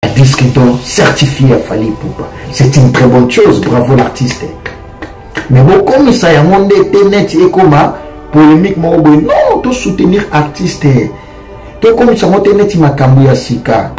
disque d'or certifié à Fally Ipupa. C'est une très bonne chose, bravo l'artiste. Mais bon, comme ça, il y a un monde net et comme polémique, non, tout soutenir artiste. Tout comme ça, mon net, il m'a cambié à Sika.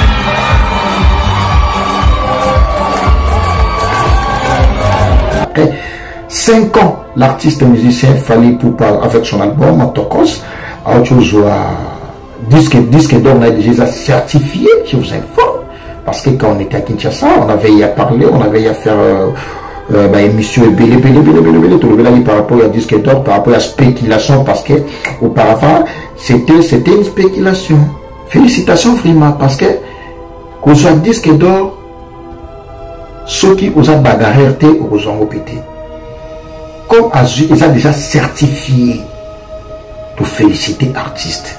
Après 5 ans, l'artiste musicien Fally Ipupa avec son album Motokos a autre chose disque d'or, on a déjà certifié, je vous informe, parce que quand on était à Kinshasa, on avait y à parler, on avait y à faire émission belé tout le monde par rapport à disque d'or, par rapport à spéculation, parce que auparavant c'était une spéculation. Félicitations vraiment, parce que qu'on soit disque d'or, ceux qui osent bagarrer aux ont pété. Comme ils ont déjà certifié pour féliciter l'artiste.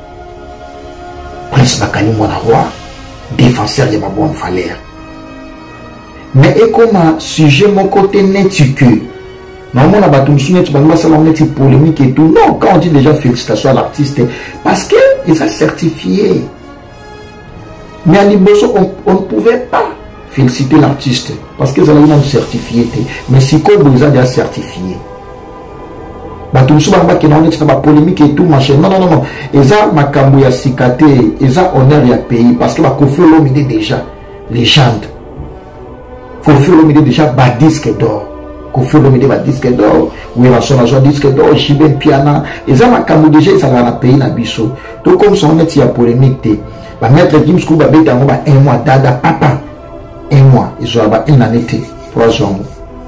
Prince Makani Monaroi, défenseur de ma bonne valeur. Mais et comme sujet mon côté net que normalement la bataille tu vas salon net polémique et tout. Non, quand on dit déjà félicitations à l'artiste, parce que ils ont certifié. Mais à Liboso, on ne pouvait pas féliciter l'artiste parce qu'ils avaient une certifié. Mais si comme ils ont déjà certifié. Batumsu bamba qui n'en est pas polémique et tout machin. Non. Ils ont makambo ya sikate, ils ont honneur ya pays parce que Kofi Olomide déjà légende. Kofi Olomide déjà bas disque d'or. Kofi Olomide bas disque d'or. Oui, la son agent disque d'or. Jiben Piana. Ils ont makambo déjà ils ont la pays na biso. Tout comme son net ya polémique te. Ba maître Gims Kuba beta ngo ba 1 mois dada papa. 1 mois ils ont ba une année te 3 ans.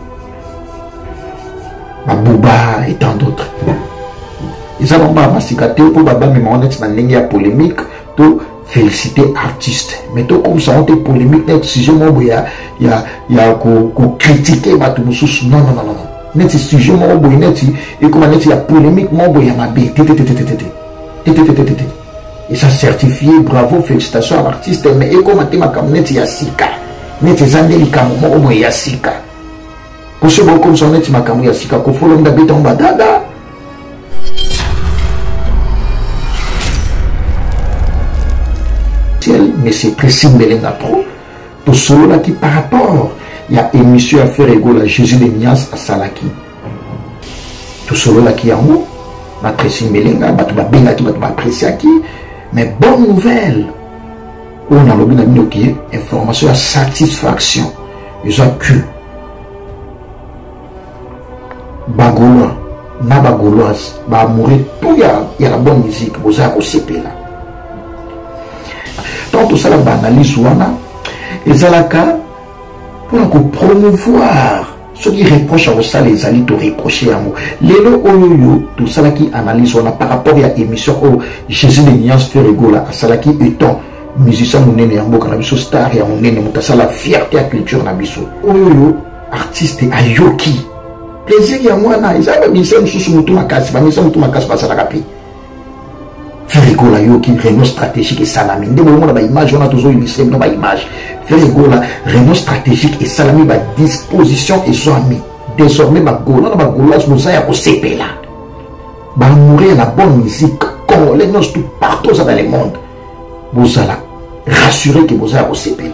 Bouba et tant d'autres. Ils ont pas massicate pour Baba mais mon ex n'a pas polémique to féliciter artiste. Mais tout comme ça on te polémique net sujet mon boya il y a ko critiquer ba tout sous non. Net sujet mon boya net et comme net il y a polémique mon boya ma bé. Et ça certifié bravo félicitations à l'artiste mais et comme ma comme net il y a sika. Net zandeli comme mon boya sika. Pour ceux comme son net makamu ya sika ko follow ndabita mbadada. Mais c'est précis Melenga Pro. Pour ceux là qui par rapport il y a émission à faire égale à Jésus de Nias à Salaki. Tout ceux là qui en haut, ma précis Melenga, batu ba benga qui batu ba précis qui. Mais bonne nouvelle. On a l'objet d'amino qui est information à satisfaction. Ils ont cru. Bagolois, na bagoloise, ba mourir tout y a la bonne musique, vous avez aussi là. Donc tout ça la analyse wana, et zalaka pour promouvoir ce qui reproche à ça les alliés de reprocher à moi. Lelo oyoyo tout ça qui analyse wana par rapport à émission au Jésus de Nias fait rigola à ça qui étant musicien monene ya mboka na biso star ya monene mutasa la fierté à culture na biso. Oyoyo artiste ayoki plaisir ya mwana izaba bisa msusu mutu makasi bamisa mutu makasi basala kapi Ferrigola yoki Renault stratégique et salami ndebo mona ba image on a toujours illustré no ba image Ferrigola Renault stratégique et salami ba disposition et soami désormais ba gola na ba gola mosa ya ko sepela ba mourir la bonne musique congolais non tout partout dans le monde bozala rassurer que mosa ya ko sepela.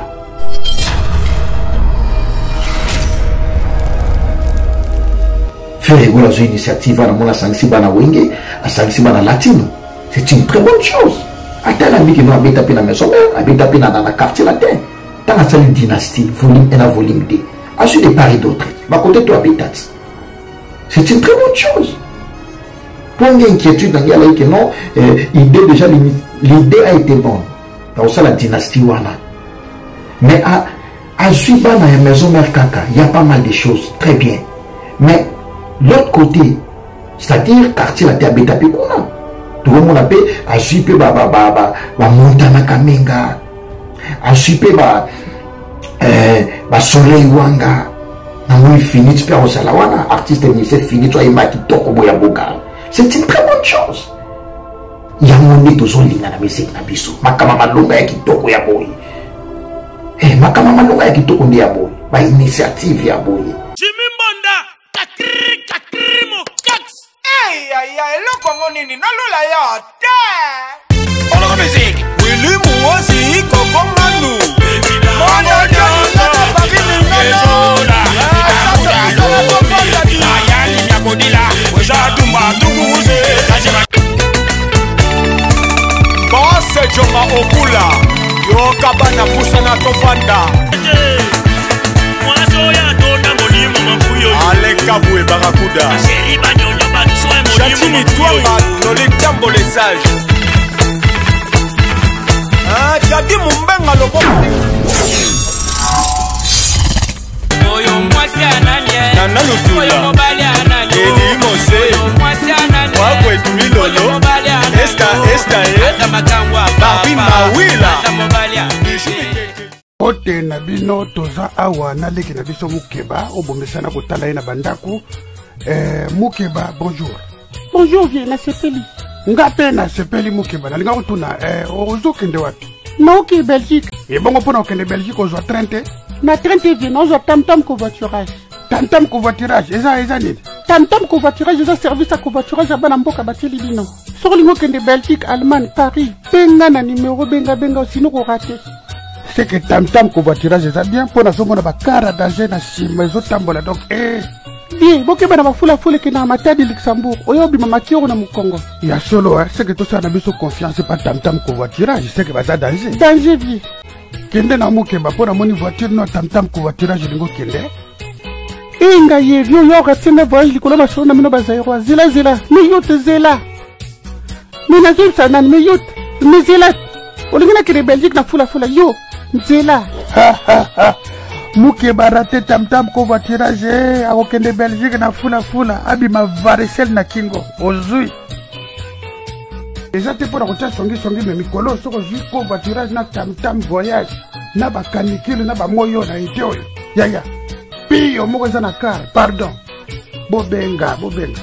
Faire rigoler aux initiatives à la Sanksiba na Wenge, à Sanksiba na Latino. C'est une très bonne chose. Attends la qui nous a tapé dans la maison, a tapé dans la quartier latin. Dans la salle dynastie, volume 1 à volume 2. Ensuite, des paris d'autres. Ma côté, toi, habitat. C'est une très bonne chose. Pour une inquiétude, dans la que non, l'idée a été bonne. Dans la dynastie, wana. Mais à Zuiba, dans la maison mère Kaka, il y a pas mal de choses. Très bien. Mais l'autre côté, c'est-à-dire quartier la Théabéta Pikuna, tout le monde appelle à Zuipe Montana Kamenga, à Zuipe Soleil Wanga, Namoui Fini, tu peux Salawana, artiste ministère Fini, tu as Imaki Toko Boyaboga. C'est une très bonne chose. Il y a mon nez toujours dans la musique Nabiso, Makamama Longa qui Toko Yaboy. Eh, Makamama Longa qui Toko Yaboy, ma initiative Yaboy. Aïe, le Congo nini, non la ya, on la musique. Oui, lui, moi aussi, Coco Manou. kabana pusana tovanda Alekaboué Barakuda Chatini Twanga Nolikambo les sages Jadi Mumbenga Lobo Oyo mwasi ananye Nana Lutula Oyo mobali ananye Eli Mose Oyo mwasi ananye Wagwe Tumilolo Oyo mobali ananye Esta Asa makangwa Babi Mawila Asa mobali ananye Ote na bino toza awa na leki na biso Mukeba obomesana kotala ye na bandaku Mukeba bonjour. Bonjour vieux na sepeli. Ngape na sepeli Mukeba na linga kutuna ozo kende wapi? Na oki Belgique. E bongo pona okende Belgique ozo 30. Na 30 vieux na ozo tam-tam covoiturage. Tam-tam covoiturage eza nini? Tam-tam covoiturage eza service à covoiturage ya bana mboka bateli bino. Soko lingo kende Belgique, Allemagne, Paris. Benga na numéro benga sino ko rater. C'est que tam-tam covoiturage eza bien pona somona bakara danger na sima ezo tambola donc Bien, bokeba na bafula ke na matadi Luxembourg. Oyo bima makioro na Mukongo. Ya solo c'est que tout ça na biso confiance pas tam-tam covoiturage, c'est que baza danger. Danger vieux. Kende na Mukeba pona moni voiture no tam-tam covoiturage lingo kende. Inga ye vieux yo ratine voyage likolo masoro na mino bazairo. Zela. Mi yote zela. Mi na zul sanan mi yote. Mi zela. Olingina kire Belgique na fula yo. Zela. Mukeba rate tam-tam covoiturage akokende Belgique na fula abima varicelle na kingo ozui eza te mpona kotia songi me mikolo soko zwi covoiturage na tam-tam voyage na bakanikile na bamoyo na ete oyo yaya piyo moko eza na car pardon bobenga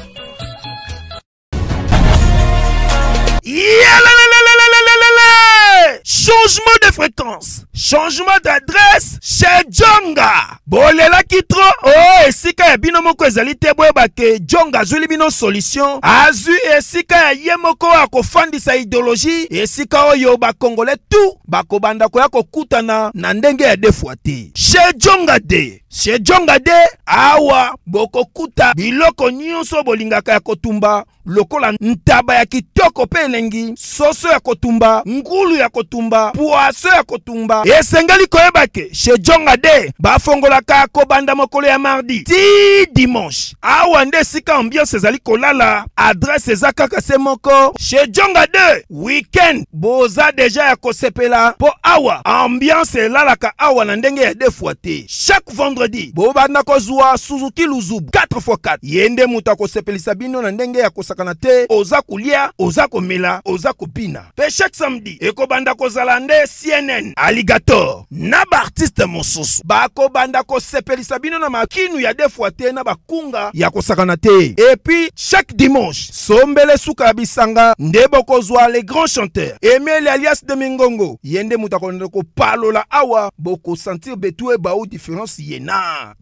changement de fréquence, changement d'adresse chez Djonga. Bolela kitro, oh, esika ya bino moko ezali te boyeba ke Djonga azuli bino solution. Azu esika ya ye moko akofandisa idéologie, esika oyo bakongole tout bakobanda koya kokutana na ndenge ya defwa te. Chez Djonga de awa bokokuta biloko nyonso bolingaka ya kotumba lokola ntaba ya kitoko pe elengi, soso ya kotumba, ngulu ya kotumba, poaso ya kotumba. Esengeli koyeba ke chez Djonga de bafongolaka kobanda mokolo ya mardi ti dimanche. Awa nde sika ambiance ezali kolala, adresse eza kaka se moko. Chez Djonga de weekend boza deja ya kosepela po awa ambiance elalaka awa na ndenge ya defwa te. Chaque vendredi bobanda kozwa Suzuki Luzubu 4x4 yende muta kosepelisa bino na ndenge ya kosakana te, oza kulia, oza komela, oza kopina. Pe chaque samedi ekobanda kozala nde CNN Alligator na ba artiste mosusu bakobanda kosepelisa bino na makinu ya defwa te na bakunga ya kosakana te. Et puis chaque dimanche sombele suka bisanga nde bokozwa les grands chanteurs Emile alias de Mingongo yende muta konde ko palola awa boko sentir betue ba ou différence yena.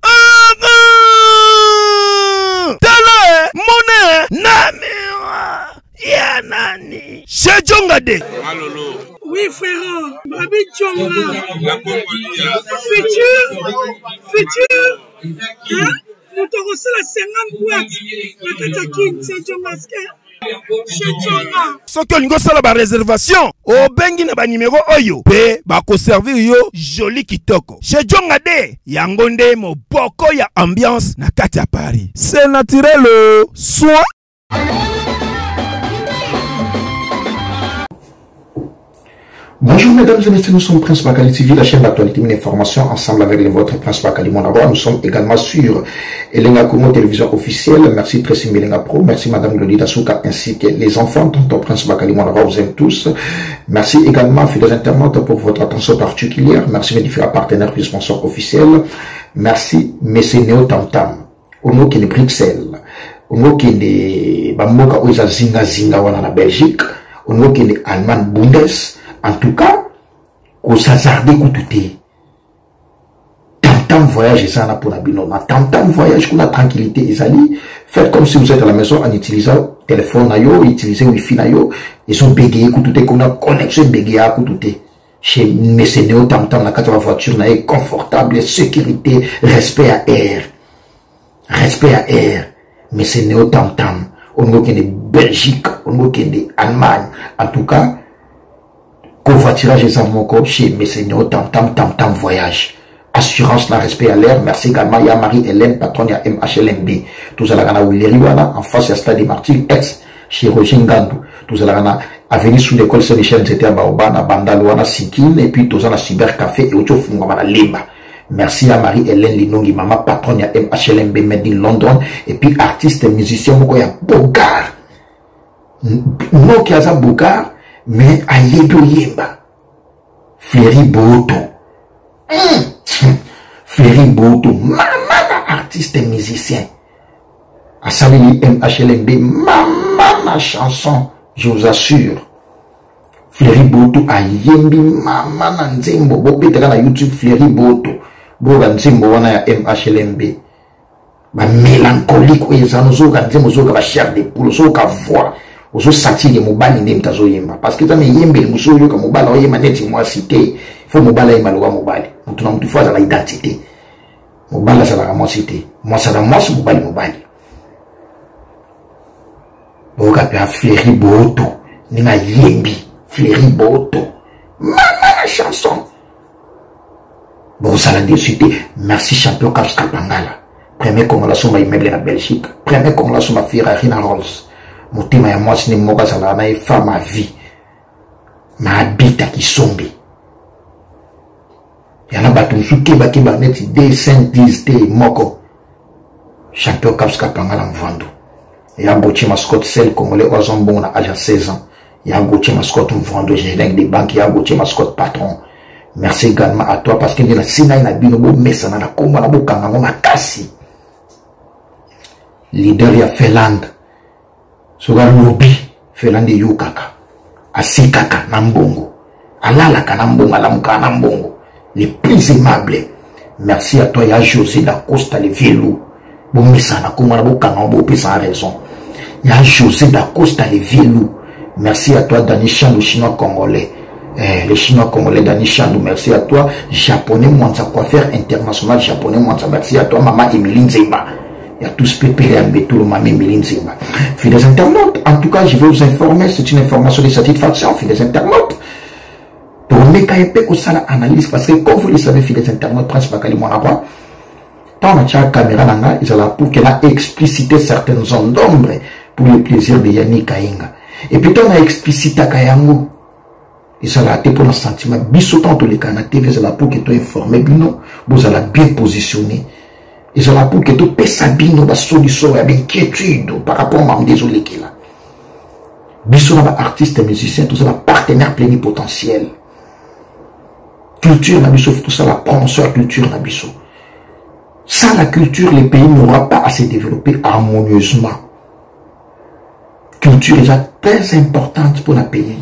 Tele mone namira ya nani chez Djonga de Malolo. Oui frère, Babi Djonga. La Congolia. Futur. Hein? Nous te recevons la 50 boîtes. La Katakin, c'est Djonga. Soki olingo sala ba réservation obengi na ba numéro oyo pe bako servir yo joli kitoko chez Djonga de yango nde moboko ya ambiance na kati ya Paris. C'est naturel soin. Bonjour mesdames et messieurs, nous sommes Prince Bakali TV, la chaîne d'actualité et d'information, ensemble avec les vôtres Prince Bakali Monabo. Nous sommes également sur Elenga Kumo télévision officielle. Merci Tracy Melenga Pro, merci Madame Glody Dasuka ainsi que les enfants, tonton Prince Bakali Monabo, vous aime tous. Merci également fidèles internautes pour votre attention particulière. Merci mes différents partenaires et sponsors officiels. Merci Messé Néo Tam Tam, Ono qui est Bruxelles, Ono qui est Bamboka Oisa Zinga wana na Belgique, Ono qui est Allemagne Bundes. En tout cas, qu'on s'azarde écouter. Tam-tam voyage, ça n'a pas d'abinoma. Tam-tam voyage, qu'on a tranquillité, et ça dit, faites comme si vous êtes à la maison en utilisant téléphone, utilisez Wi-Fi, ils ont bégayé, écoutez, qu'on a connexion bégayé, écoutez. Chez Messénéo, tam-tam, la carte de la voiture, est confortable, sécurité, respect à air. Respect à air. Messénéo, tam-tam. On voit qu'il y a Belgique, on voit qu'il y a Allemagne. En tout cas, Covoiturage et Zamoko chez Messenio Tam Voyage. Assurance, la respect à l'air. Merci également. Il y a Marie-Hélène, patronne, il y a MHLMB. Tous à la Gana Willeriwana, en face, il y a Stade des Martyrs, ex, chez Roger Ngandou. Tous à la Gana, avenue sous l'école Saint-Michel, c'était à Baobana, Bandalouana, Sikine, et puis tous à la Cybercafé et Ocho Fungwamana Limba. Merci à Marie-Hélène Linongi, maman, patronne, il y a MHLMB, made in London, et puis artiste, musicien, il y a Bogart. Non, qui a ça Bogart, mais à Yedo Yemba. Fléry Boto. Fléry Boto, maman artiste et musicien. À Salili MHLMB, maman la chanson, je vous assure. Fléry Boto a Yembi, maman Nzembo, Bobé na YouTube Fléry Boto, Boga Nzembo wana ya MHLMB. Ba mélancolique ou ezano zoga Nzembo zoga ba chair de poule, zoga voix, ozo satire mobali ndem tazo yemba. Parce que tame yembe muso yoka mobala o yema neti moi cité. Faut mobala yema loga mobali. Mutu na mutu faut za la identité. Mobala ça la moi cité. Moi ça la moi mobali. Boga pe a Fléry Boto, ninga yembi, Fléry Boto. Maman la chanson. Bon ça la décité. Merci champion Caps Kapangala. Premier congolation ma immeuble na Belgique. Premier congolation ma Ferrari na Rolls. Motema ya moi sine moka sala na femme ma vie. Ma habita ki sombi. Yana batu msuke baki baneti day 5 day moko. Champion Caps Kapangala mvando. Ya Gauthier Mascotte celle congolais Ozambon na âge à 16 ans. Ya Gauthier Mascotte mvando gérant des banques, ya Gauthier Mascotte patron. Merci également à toi parce que la sina ina bino bo mesa na komba na bokanga ngoma kasi. Leader ya Finlande. Soga lobby Finlande yukaka. Asikaka na mbongo. Alala kana mbongo alamuka na mbongo. Les plus aimables. Merci à toi ya José da Costa le Vielou. Bon mesa na komba na bokanga bo pesa raison. Ya José da Costa le Vielou. Merci à toi Dani Chan le chinois congolais. Les Chinois congolais Dani Chandou, merci à toi. Japonais Mwanza coiffeur international japonais Mwanza, merci à toi maman Emeline Zemba. Il y a tous PPMB, tout le maman Emeline Zemba. Fidèles internautes, en tout cas je vais vous informer, c'est une information de satisfaction, fidèles internautes. Pour me caïper que ça l'analyse, parce que comme vous le savez, fidèles internautes, Prince Bakali Monarwa, tant on a la caméra là, ils ont là pour qu'elle a explicité certaines zones d'ombre pour le plaisir de Yannick Kainga. Et puis on a explicité Kayango. Et ça l'a été pour le sentiment. Bissotant tous les canaux TV, c'est là pour que tu informé, bino, vous allez bien positionné. Et c'est là pour que tu pèses bino, la solution, et inquiétude par rapport à mon désolé qui là. Bissotant, artiste, musicien, tout ça, partenaire plénipotentiel. Culture, tout ça, la promotion culture, sans la culture, les pays n'auront pas à se développer harmonieusement. Culture est très importante pour un pays.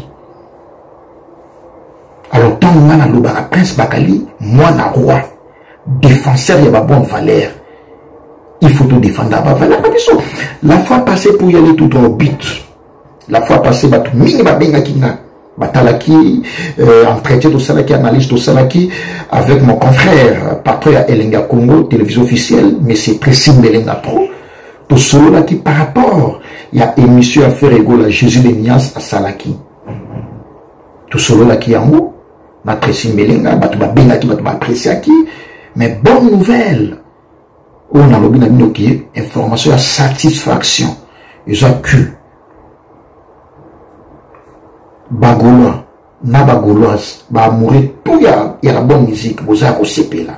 Alors, tant qu'on a la Prince Bakali, moi, na roi, défenseur, il y a ma bonne valeur. Il faut tout défendre la valeur. La fois passée, pour y aller tout au but, la fois passée, tout minima benga kinga, batalaki, entretien tout ça, qui analyse tout ça, avec mon confrère, patron à Elenga Congo, télévision officielle, mais c'est précis Melenga Pro, tout cela qui par rapport, il y a émission à faire égale à Jésus de Nias à Salaki. Tout cela qui est en haut, n'apprécie Melenga, mais bonne nouvelle. On a l'objet qui information à satisfaction. Ils ont cul. Bagolois, na bagoloise, ba mourir tout y a la bonne musique, vous avez aussi là.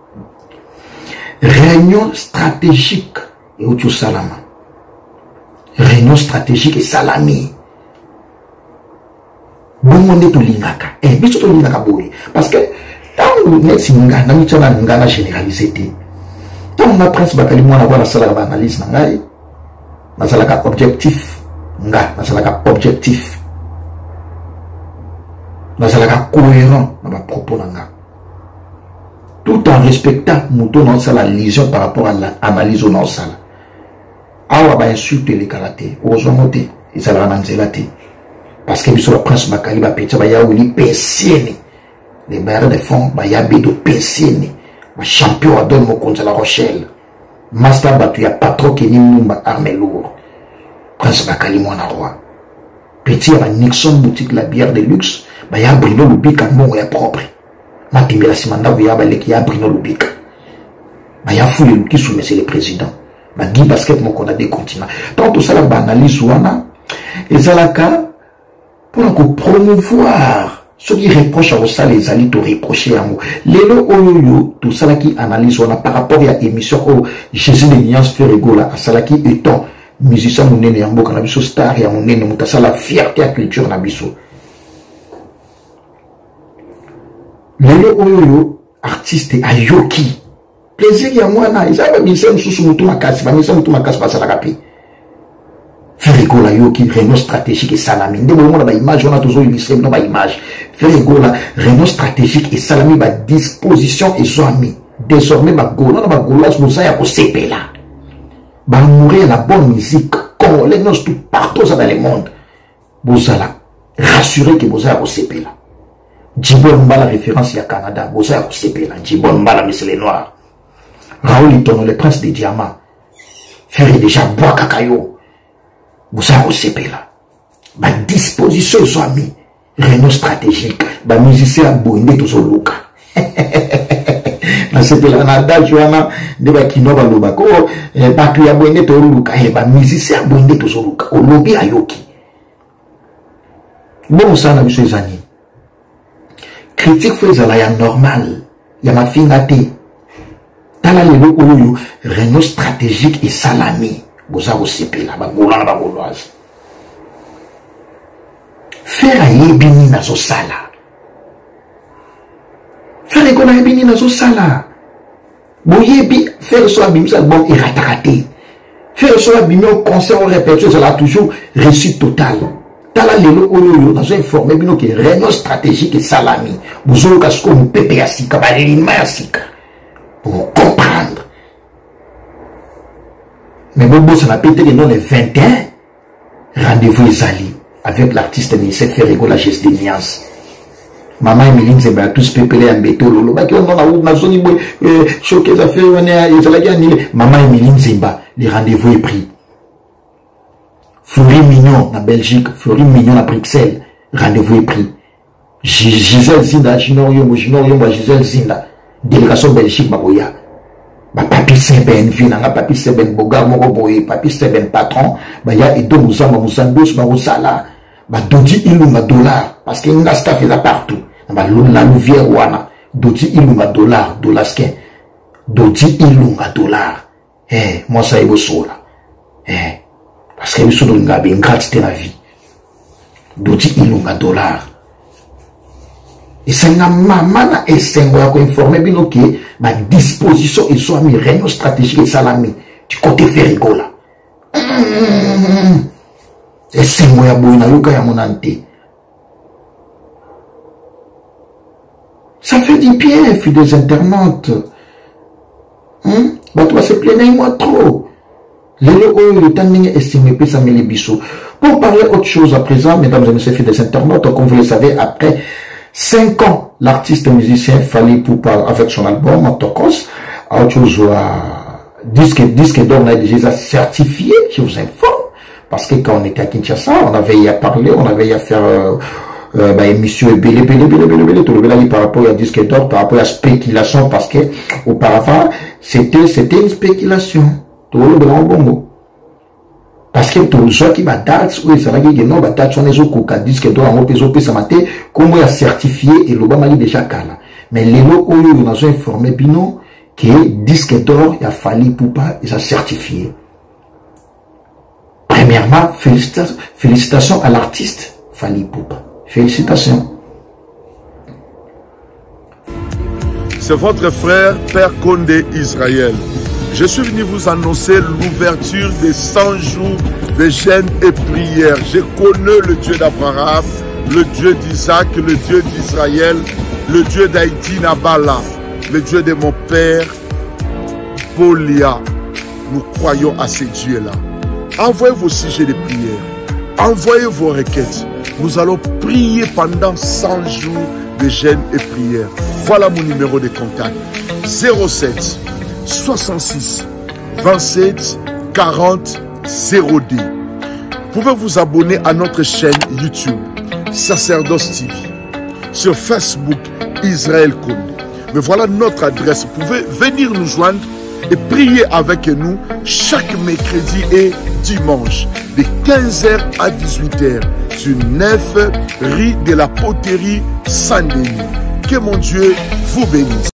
Réunion stratégique et Ocho Salama. Réunion stratégique et salami. Bon monde to lingaka biso to lingaka boy parce que tant next nga na mitana nga na généraliser té tant na Prince Bakali mwana kwa sala ba analyse na ngai na sala ka objectif nga na sala ka objectif na sala ka cohérent na ba propos na nga tout en respectant muto na sala liaison par rapport à l'analyse na sala awa ba insulte les karaté ozo moté et sala na nzela té. Parce que sur le Prince Bakali, il y a eu pensionné. Les bailleurs de fonds, il y a eu pensionné. Le champion a donné contre la Rochelle. Master Batu, il y a patron qui est Nimumba armé lourd. Prince Bakali, mon roi. Petit, il y a Nixon boutique, la bière de luxe. ba ya Bruno Lubika mbongo ya propre matimbela simanda ya baleki ya Bruno Lubika ba ya fouler luki sous monsieur le président ba Guy Basket mon condamné continent tant tout ça la ba analyse wana ezalaka pour promouvoir ce qui reproche à ça les alliés te reprocher à moi lelo oyoyo tout ça qui analyse wana par rapport à émission au Jésus de Niance Ferregola à ça qui étant musicien monene ya mboka na biso star ya monene mutasa la fierté à culture na biso lelo oyoyo artiste ayoki plaisir ya mwana izaba mise msusu mutu makasi ba mise mutu makasi basala kapi Ferregola yoki réunion stratégique et salami ndemo mona ba image on a toujours illustré no ba image Ferregola réunion stratégique et salami ba disposition et zoami désormais ba gola na ba gola so ya ko sepela ba mourir la bonne musique congolais nous tout partout dans le monde bozala rassurer que bozala ko sepela Djibon Mbala référence ya Canada bozala ko sepela Djibon Mbala monsieur le noir Raoul Itono le prince des diamants faire déjà bois kakayo bozala ko sepela ba disposition so ami réunion stratégique ba musicien boinde to luka na sepela na dajuana de ba kino ba loba ko ba tu ya boinde to luka ba musicien boinde to luka o lobi ayoki bon ça na biso ezani critique fait la ya normal ya mafinga te tala lelo oyo réunion stratégique et salami boza ko sepela ba golana ba goloise faire ayebini na so sala faire ko na yebini na so sala boyebi faire so abimisa bon iratakate faire so abimio concert au répétition ça l'a toujours réussite totale tala lelo oyo na so informer bino que réunion stratégique et salami bozo ka sko mpepe ya sika ba lima ya sika pour comprendre. Mais bon, ça n'a pas été non le 21 rendez-vous Isali avec l'artiste Michel Ferregola geste de Niance. Maman Emeline Zemba tous pépélé en béton lolo ba ki on a na zone boy choqué ça fait on est Isala qui annulé maman Emeline Zemba le rendez-vous est pris. Fleury Mignon en Belgique, Fleury Mignon à Bruxelles, rendez-vous est pris. Gisèle Zinda Junior Yombo Gisèle Zinda délégation Belgique baboya. Ba papi seben vina nga papi seben bogar moko boye papi seben patron ba ya edo muzamba muzandos ba osala ba dodi ilunga dollar parce que nga staff est là partout ba la louvière wana dodi ilunga dollar skin dodi ilunga dollar moi ça ebo sola parce que biso nga be ngratité la vie dodi ilunga dollar et c'est la maman et c'est moi qui informer bino que ma disposition et soit mi réunion stratégique et salami du côté Ferregola et c'est moi ya boina yoka ya monante ça fait du bien fidèles internautes bah toi se plaindre moi trop le temps n'est estimé pas ça me les bisous pour parler autre chose à présent mesdames et messieurs fidèles internautes comme vous le savez après 5 ans, l'artiste musicien Fally Ipupa avec son album Tokos a autre chose disque d'or, on a déjà certifié, je vous informe, parce que quand on était à Kinshasa, on avait y à parler, on avait y à faire émission belé tout le belé par rapport à disque d'or, par rapport à spéculation, parce que auparavant c'était une spéculation, tout le grand bongo. Parce que tout ce qui va date, oui, ça va dire que non, va date, on est au coca, disque d'or, on peut ça matin, comment il a certifié et l'Obama est déjà cala. Mais les lots, on a informé, bino, que disque d'or, il a fallu pour pas, il a certifié. Premièrement, félicitations à l'artiste, Fally Ipupa. Félicitations. C'est votre frère, Père Condé Israël. Je suis venu vous annoncer l'ouverture des 100 jours de jeûne et prière. Je connais le Dieu d'Abraham, le Dieu d'Isaac, le Dieu d'Israël, le Dieu d'Haïti Nabala, le Dieu de mon père, Bolia. Nous croyons à ces dieux-là. Envoyez vos sujets de prière. Envoyez vos requêtes. Nous allons prier pendant 100 jours de jeûne et prière. Voilà mon numéro de contact. 07 66 27 40 0D. Vous pouvez vous abonner à notre chaîne YouTube, Sacerdoce TV. sur Facebook, Israël Condé. Mais voilà notre adresse. Vous pouvez venir nous joindre et prier avec nous chaque mercredi et dimanche de 15h à 18h sur 9 rue de la Poterie Saint-Denis. Que mon Dieu vous bénisse.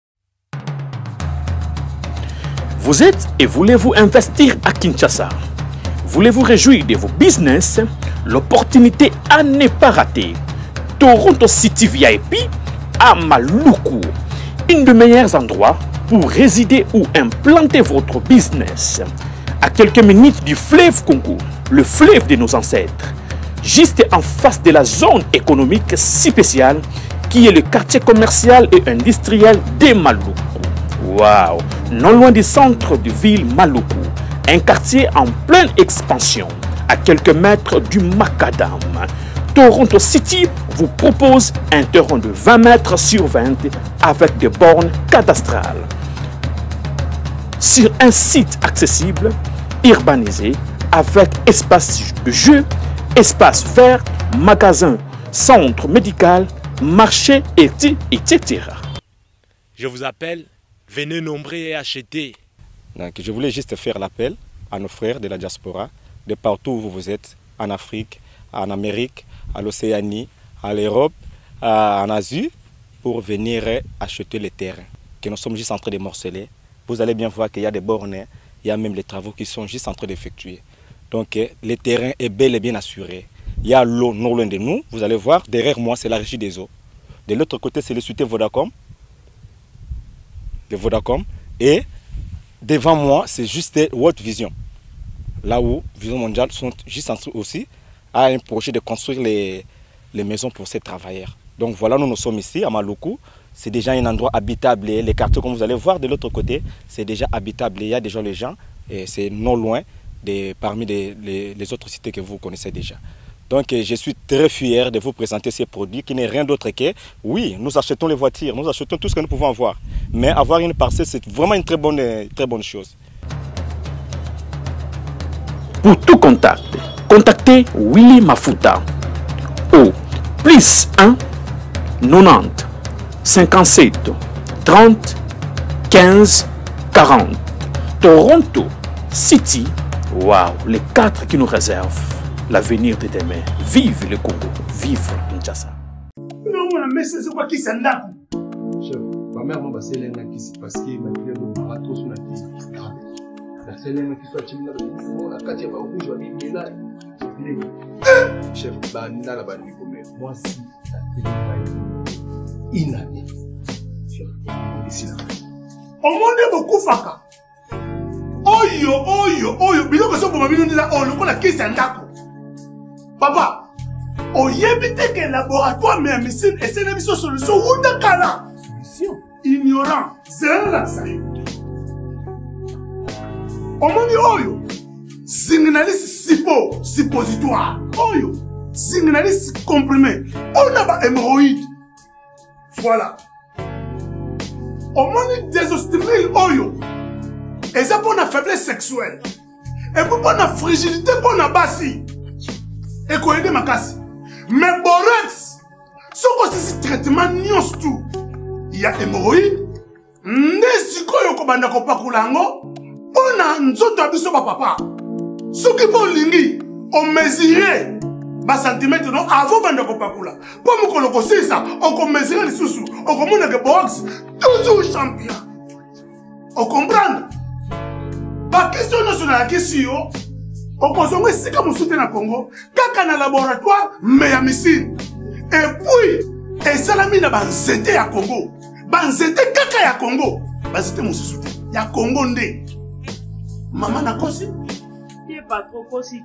Vous êtes et voulez-vous investir à Kinshasa? Voulez-vous réjouir de vos business? L'opportunité à ne pas rater. Toronto City VIP à Maluku. Un des meilleurs endroits pour résider ou implanter votre business. À quelques minutes du fleuve Congo, le fleuve de nos ancêtres. Juste en face de la zone économique si spéciale qui est le quartier commercial et industriel de Maluku. Waouh! Non loin du centre de ville Maluku, un quartier en pleine expansion, à quelques mètres du Macadam. Toronto City vous propose un terrain de 20 mètres sur 20 avec des bornes cadastrales. Sur un site accessible, urbanisé, avec espace de jeu, espace vert, magasin, centre médical, marché, etc. Je vous appelle, venez nombrer et acheter. Donc, je voulais juste faire l'appel à nos frères de la diaspora, de partout où vous êtes, en Afrique, en Amérique, à l'Océanie, à l'Europe, en Asie, pour venir acheter les terrains que nous sommes juste en train de morceler. Vous allez bien voir qu'il y a des bornes, il y a même les travaux qui sont juste en train d'effectuer. Donc le terrain est bel et bien assuré. Il y a l'eau non loin de nous, vous allez voir, derrière moi c'est la régie des eaux. De l'autre côté c'est le société Vodacom. De Vodacom. Et devant moi c'est juste World Vision. Là où Vision Mondiale sont juste en train aussi à un projet de construire les maisons pour ces travailleurs. Donc voilà, nous sommes ici à Maluku. C'est déjà un endroit habitable. Et les quartiers, comme vous allez voir de l'autre côté, c'est déjà habitable. Il y a déjà les gens et c'est non loin parmi les autres cités que vous connaissez déjà. Donc je suis très fier de vous présenter ces produits qui n'est rien d'autre que, oui, nous achetons les voitures, nous achetons tout ce que nous pouvons avoir. Mais avoir une parcelle, c'est vraiment une très bonne chose. Pour tout contact, contactez Willy Mafuta au plus 1 90 57 30 15 40. Toronto City, waouh, les 4 qui nous réservent l'avenir de demain. Vive le Congo, vive Kinshasa. Chef, ma mère m'a passé l'un qui s'est passé, ma mère m'a trop sur la piste. La seule qui soit chimnée, la quatrième va rouge, va dire là. Chef, banana la banane comme moi si ça fait une année. Chef, ici là. Au monde beaucoup faka. Oyo, biloko so boma bino ndila o lokola kisi ndako. Papa, oyebite que laboratoire mais médecine et c'est une solution ou de kala. Solution ignorant, c'est la ça. Au monde oyo, signaliste suppositoire. Oyo, signaliste comprimé. On a ba hémorroïde. Voilà. Au monde désostril oyo. Et ça pour la faiblesse sexuelle. Et pour la fragilité pour la bassi. Et quoi aider ma casse. Mais borax, ce que c'est traitement nios tout. Il y a hémorroïde. Nesiko yoko banda ko pakulango. On a nzoto abiso ba papa. Ce qui bon lingi, on mesurait bas centimètre non avant banda ko pakula. Pour me koloko c'est ça, on ko mesurer les sous. On commande que borax toujours champion. On comprend? La question nationale, la question, on consomme ici comme on soutient le Congo, kaka na laboratoire, mais à missile. Et puis, et ça la mine banzete à Congo. Banzete kaka à Congo. Banzete mon soutien. Ya Congo ndé. Maman na kosi? Il n'est pas trop kosi.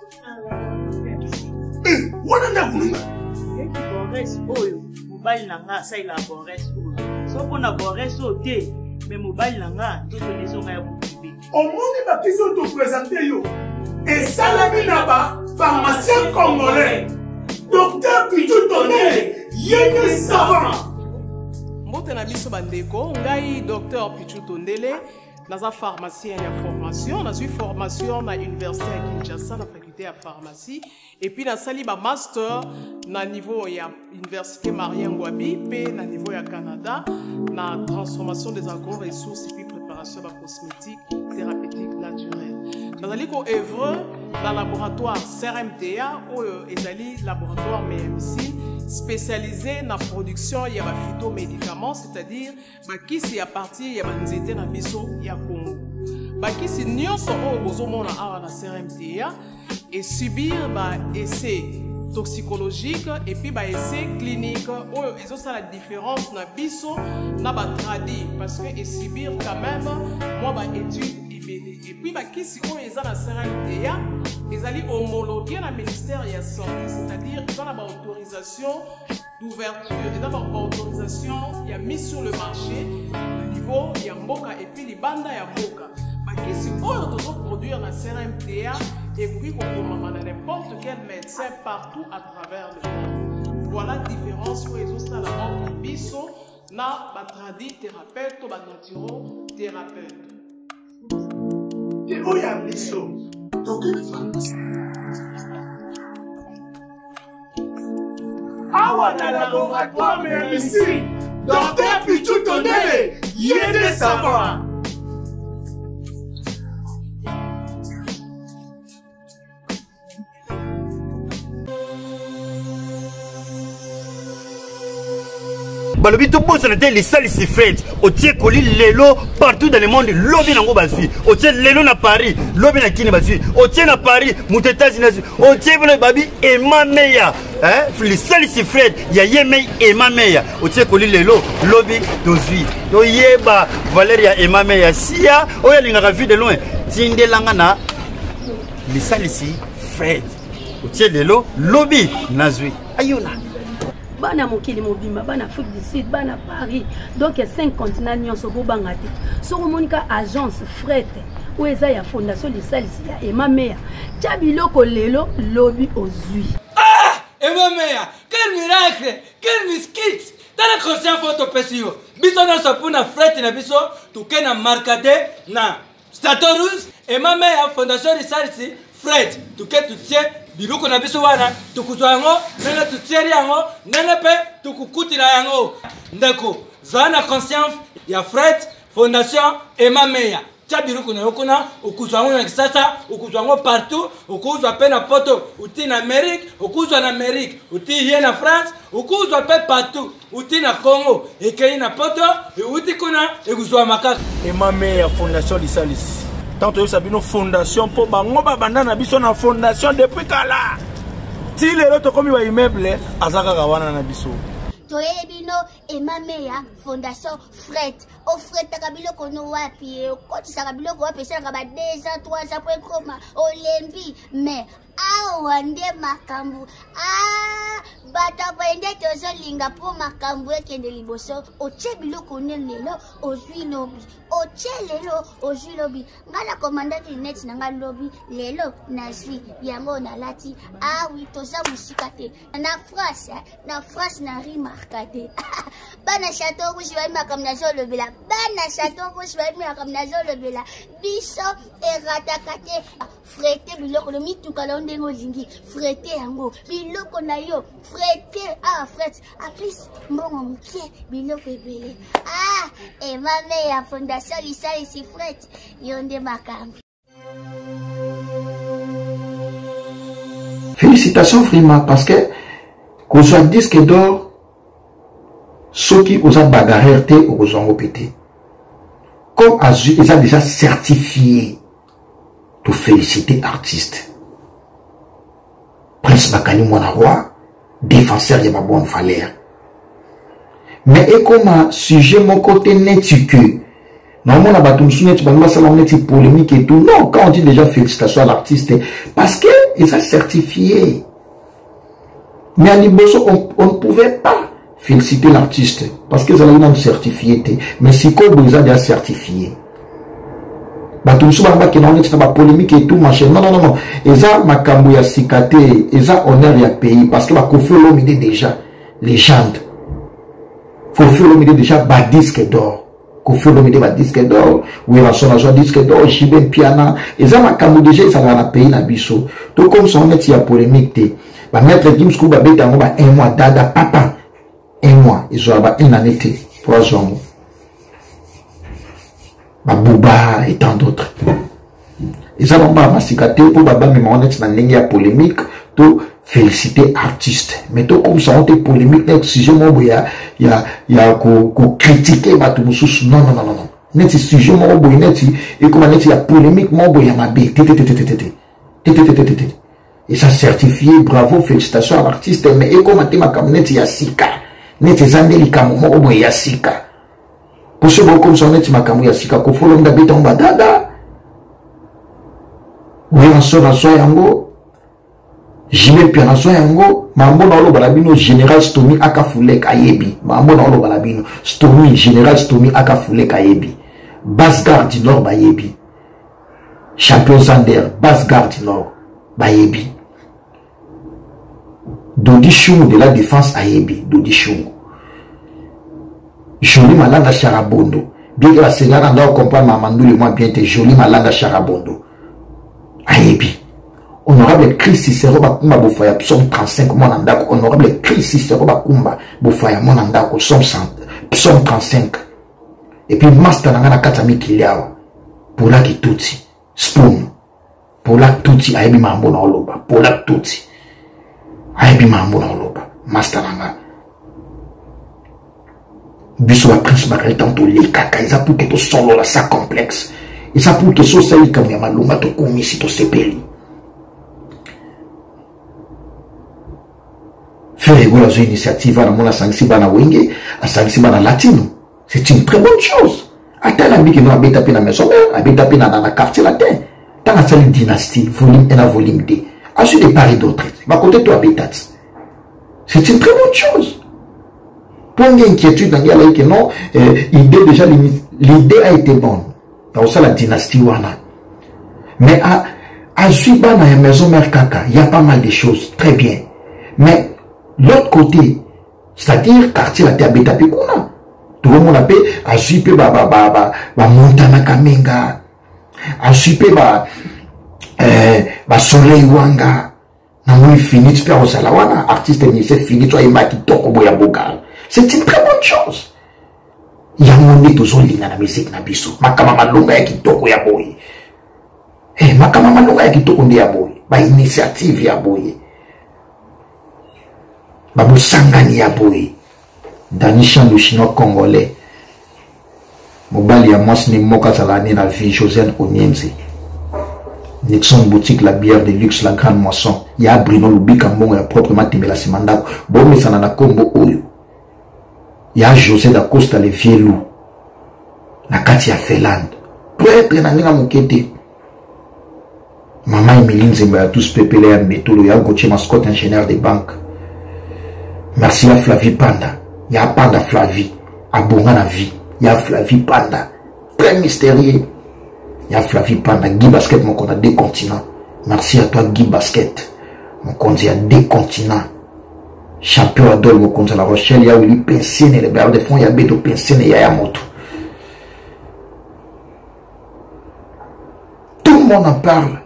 Wana na kununga. Et qui borès oyo, mobile nanga ça il a borès oyo. So qu'on a borès oté, mais mobile nanga, tout les gens ya au monde va question te présenter yo. Et ça la minaba, pharmacien congolais. Docteur Pichou Tondele, yéne savant. Mbote na biso bandeko, ngai docteur Pichou Tondele, naza pharmacien ya formation, na formation na université à Kinshasa na faculté faculté à pharmacie. Et puis, dans sali ba master, na niveau ya Université Marien Ngouabi, puis na niveau ya Canada, na transformation des agro-ressources et puis préparation de cosmétiques thérapeutiques naturelles. Dans ali ko œuvre dans le laboratoire CRMTA, ou ezali laboratoire médecine spécialisé dans la production ya ba phytomédicaments, c'est-à-dire ba kisi ya partie ya ba nzete na biso ya Congo. Ba kisi nyonso o bozomona awa na CRMTA et subir ba essai toxicologique et puis ba essai clinique ou ils ont ça la différence na biso na ba tradi parce que et subir quand même moi ba étude et puis bah qui si on est à la CRMTA ils allaient homologuer la ministère de la santé, c'est-à-dire ils ont la autorisation d'ouverture, ils ont la autorisation il y a mis sur le marché le niveau il y a mboka et puis les bandes il y a mboka bah qui si on doit produire la CRMTA et puis qu'on commande n'importe quel médecin partout à travers le monde. Voilà la différence où ils ont ça la ordre biso na ba tradi thérapeute ou ba naturo thérapeute. Et où y a biso? Awa na laboratoire médecine, docteur Pichou Tonele, yéde savoir. Balobi to bosse na les salles si fête au tie koli lelo partout dans le monde lobi nango bazui au tie lelo na Paris lobi na kini bazui au tie na Paris mutetazi na au tie bana babi et ma meya les salles si fête ya yeme et ma meya au tie koli lelo lobi dozui to yeba Valeria et ma meya sia o ya linga vu de loin tindelanga na les salles si fête au tie lelo lobi nazui ayona bana mokili mobimba bana Afrique du Sud bana Paris donc 5 continents nyonso bobanga te soko monika agence fret ou eza ya fondation de salisi ya Emma Meya tia biloko lelo lobi ozui Emma Meya quel miracle quel miskit tala conscient photo pesio biso na sapuna fret na biso tukena markade na Statorus Emma Meya fondation de salisi fret tuketu tie biloko na biso wana tukuzwa yango nene tutieri yango nene pe tukukutila yango ndeko zana conscience ya Fred Fondation Emma Meya tia biloko na yokona ukuzwa yango na kisasa ukuzwa yango partout ukuzwa pe na poto uti na Amérique ukuzwa na Amérique uti hier na France ukuzwa pe partout uti na Congo ekei na poto uti kuna ekuzwa makaka Emma Meya Fondation Lisalis tant que Sabino fondation pour bango babanda na biso na fondation depuis kala ti lelo to komi ba immeuble azaka kawana na biso toyebino Emma Meya Fondation Fret o Fret takabilo kono wapi ko tisaka biloko wapi sanga ba 2 ans 3 ans pour koma olembi mais awa nde makambu bata bende tozo linga po makambu ekende liboso oche biloko lelo ozwi lobi oche lelo ozwi lobi ngala commandant net nanga lobi lelo nazwi yango na lati oui toza musika te na France na remarqué bana château rouge ba makam na zolo bela bana château rouge ba makam na zolo bela biso eratakate frete biloko lo mituka lo ndengo zingi frete yango biloko na yo frete fret at least mbongo mukie biloko ebele Emma Meya Fondation Lisalis Fret yonde makambi. Félicitations Frima parce que qu'on soit disque d'or ceux qui osent bagarrer te ou osent péter comme ils ont déjà certifié de féliciter artiste Prince Bakani Monaroi défenseur de ma bonne valeur mais et comme un sujet mon côté net que normalement la bataille sounet tu vas salon net polémique et tout non quand on dit déjà félicitations à l'artiste parce que ils ont certifié mais à Liboso on ne pouvait pas féliciter l'artiste parce qu'ils allaient nous certifier mais si comme ils ont déjà certifié bato musu banga ke naone tina ba polémique et tout machin non eza makambo ya sikate eza honneur ya pays parce que ba Koffi Olomide déjà légende Koffi Olomide déjà ba disque d'or Kofi Olomide ba disque d'or, Weranson a disque d'or, Jiben Piana, et ça m'a camou déjà, ça va na pays na biso. Tout comme ça, on est il y a polémique, ba maître Gims Kuba beta ba un mois, dada, papa, un mois, ils ont ba une année, 3 ans. Ba Bouba et tant d'autres. Et ça, on va massicate pour Baba, mais on est dans une polémique, tout féliciter artiste. Mais tout comme ça, on est polémique, sujet, il y a critiquer, non, non. Net sujet, et comme il y a polémique, il y a ma bête. Et ça certifié, bravo, félicitations à l'artiste, mais et comme il y a Sika, net Zandeli Kamomo, il y a Sika. Pour ceux comme ça, net Makamu, il y a Sika, qu'il faut l'homme d'habiter en badada. Oui, on sort à soi yango. Jimé piana soi yango. Mambo na olo balabino général Stomy Akafulek ayebi. Mambo na olo balabino Stomy général Stomy Akafulek ayebi. Basse-Garde du Nord bayebi. Champion Zander Basse-Garde du Nord bayebi. Dodi Chungu de la défense ayebi. Dodi Chungu. Joli Malanga Charabondo. Bien que la Sénat n'a pas compris Mamandou le moins bien te Joli Malanga Charabondo. Ayebi. Honorable Christ Cicero Bakumba Bofaya, psaume 35, mon andako. Honorable Christ Cicero Bakumba Bofaya, mon andako, psaume 35. Et puis, Master Nangana Katami Kiliawa, pour la qui tuti, spoon, pour la tuti, Ayebi Mambo na Oloba, pour la tuti, Ayebi Mambo na Oloba, Master Nangana. Biso la prince Margarita Anto les kaka, ils a pour que tout solo là, ça complexe. Et ça pour que ce soit comme ya maluma to komisi to sepeli. Faire rigoler aux initiatives à la sanksi bana wenge, à sanksi bana latino. C'est une très bonne chose. Attends la bique nous habite à peine à maison mère, habite à peine dans la quartier latin. Dans la salle dynastie, volume 1 à volume 2. Ensuite de Paris d'autres. Va côté toi habitat. C'est une très bonne chose. Pour une inquiétude dans la que non, l'idée a été bonne. Dans la dynastie wana. Mais à Zuiba dans la maison mère kaka, il y a pas mal de choses. Très bien. Mais l'autre côté, c'est-à-dire quartier la Tabeta Pikuna. Tout le monde appelle à Zuiba Montana Kamenga. À Zuiba Soleil Wanga. Na mou fini, tu peux en wana, artiste c'est fini, tu as imaki toko boya bogal. C'est une très bonne chose. Il y a mon nez toujours lié dans la musique na biso. Makama malonga ya kitoko ya boy. Makama malonga ya kitoko ndi ya boy. Ba initiative ya boy. Ba busangani ya boy. Danishan le chinois congolais. Mobali ya mwasi ni moka zalani na vie Josiane Onienzi. Nixon boutique la bière de luxe la grande moisson. Il y a Bruno Lubika mbongo ya proprement timela simandako. Bombe sana na kombo oyo. Il y a José da Costa le vieux loup. Na kati ya Finlande. Prêtre na ninga mukete. Maman Emilie Nzemba ya tous pepele ya Metolo ya Gauthier mascotte ingénieur de banque. Merci à Flavie Panda. Il y a Panda Flavie. Abonga na vie. Il y a Flavie Panda. Très mystérieux. Il y a Flavie Panda. Guy Basket, mon compte à 2 continents. Merci à toi Guy Basket. Mon compte à 2 continents. Champion Adol, mon compte à La Rochelle. Il y a Willy Pensine, les barres de fond. Il y a Beto Pensine et Yayamoto. Tout le monde en parle.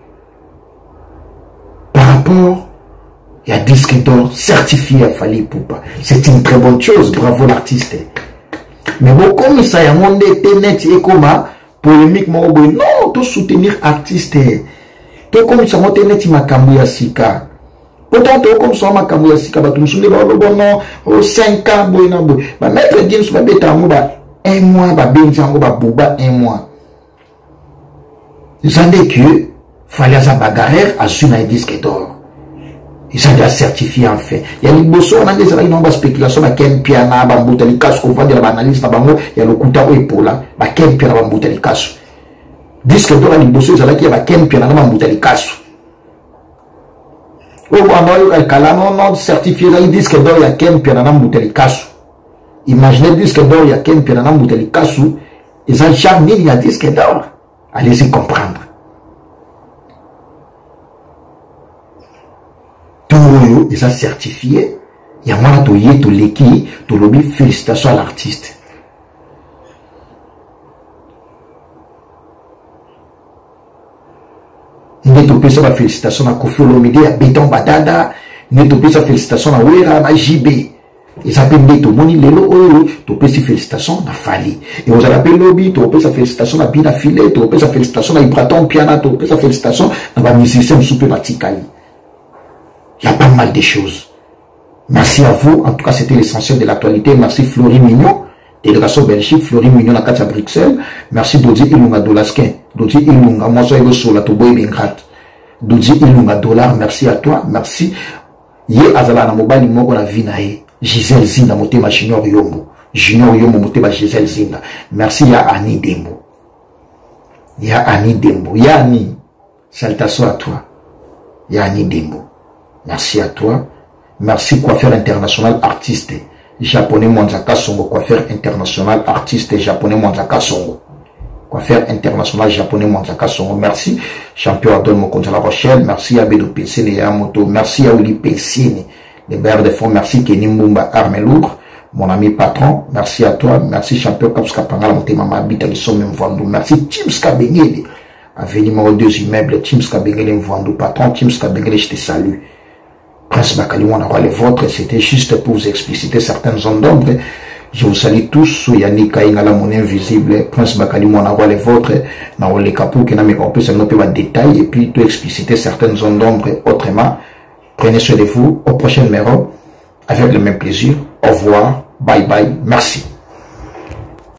Par rapport, il y a disque d'or certifié à Fally Ipupa. C'est une très bonne chose. Bravo l'artiste. Mais bon, comme ça, il y a un monde net et comme polémique, non, tout soutenir artiste. Tout comme ça, mon net, il m'a camoué à Sika. Pourtant, tout comme ça, m'a camoué à Sika. Tout le monde, non, 5 ans, bah, maître Gims, bah, bêta, 1 mois, bah, Benjango, bah, Bouba, 1 mois. Ils ont dit que, fallait sa bagarre à suivre un disque d'or. Ils sont déjà certifiés en fait. Il y a les bossons, on a des spéculations, il y a Ken Piana, Bamboutali Kasso, on va dire l'analyse, il y a le Koutao et Pola, Ken Piana, Bamboutali Kasso. Disque d'or, les bossons, il y a Ken Piana, Bamboutali Kasso. Oh, non, certifié, il y a disque d'or, il y a Ken Piana, Bamboutali Kasso. Imaginez disque d'or, il y a Ken Piana, Bamboutali Kasso. Ils ont jamais il y a disque d'or. Allez-y comprendre. Tout ils ont certifié. Il y a moi to l'équipe, to lobby, félicitations à l'artiste. netopesa ba félicitations na Kofi Olomide ya Béton Badada, netopesa félicitations na Wera na JB. Ils appellent des tomoni lelo oyo topesi félicitations na Fali. Et vous appelez lobby topesa félicitations na Bina Filet, topesa félicitations na Ibraton Piana, topesa félicitations na ba musiciens soupe Batikali. Il y a pas mal de choses. Merci à vous. En tout cas, c'était l'essentiel de l'actualité. Merci Florie Mignon, délégation Belgique, Florie Mignon à Katia Bruxelles. Merci Dodi Ilunga Dolaskin. Dodi Ilunga, moi soy Sola Toboy Bengrat. Dodi Ilunga Dollar, merci à toi. Merci. Ye Azala na mobile moko na vinae. Gisèle Zinda motema Junior Yombo. Junior Yombo motema Gisèle Zinda. Merci à Annie Dembo. Ya Annie Dembo. Ya Annie. Salutations à toi. Ya Annie Dembo. Merci à toi. Merci coiffeur international artiste japonais Mwanzaka Songo. Coiffeur international artiste japonais Mwanzaka Songo. Coiffeur international japonais Mwanzaka Songo. Merci champion Adol Mokonza La Rochelle. Merci à Bedo Pessine et Yamoto. Merci à Oli Pessine, les bailleurs de fonds. Merci Kenny Mumba Arme Lourd, mon ami patron. Merci à toi. Merci champion Kapska Pangala Motema Mabita Lissom Mvandou. Merci Timska Bengele. Avenue numéro 2 immeuble Timska Bengele Mvandou. Patron Timska Bengele, je te salue. Prince Bakali Wanara les vôtres, c'était juste pour vous expliciter certaines zones d'ombre. Je vous salue tous, Yannick Kaingala mon invisible, Prince Bakali Wanara les vôtres, na ole kapou qui n'a mis en plus un peu de détails et puis tout expliciter certaines zones d'ombre autrement. Prenez soin de vous, au prochain numéro, avec le même plaisir. Au revoir, bye bye, merci.